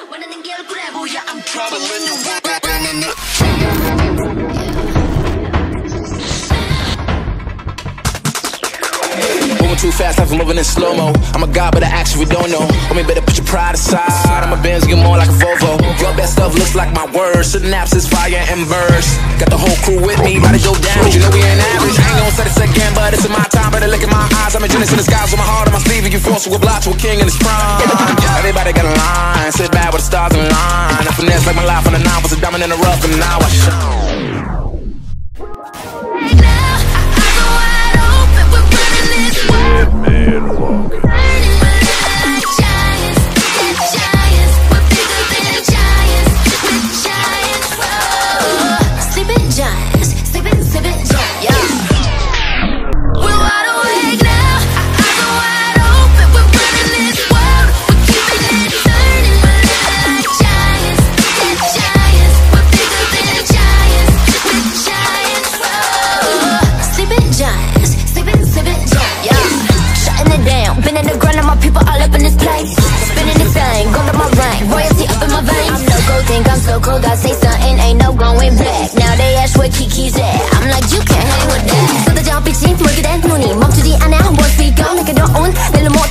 I'm traveling the world. Moving too fast, I'm moving in slow-mo. I'm a god, but I actually don't know. Homie, better put your pride aside. I'm a Benz, get more like a Volvo. Your best stuff looks like my words. Synapses, fire, and verse. Got the whole crew with me, about to go down. You know we ain't average. I ain't gon' say this again, but it's in my time. Better look in my eyes. I'm a genius in the skies with my heart on my sleeve. You force with a block to a king in his prime. Everybody got a line. Sit back with the stars in line. I finesse like my life on the nine. Was a diamond in the rough, and now I shine. Man walking. I say something, ain't no going back. Now they ask where Kiki's at. I'm like, you can't hang with that. 쏟아져 빛이 멀게 된 눈이 멈추지 않아. What we go, 내가 더 온, 내일로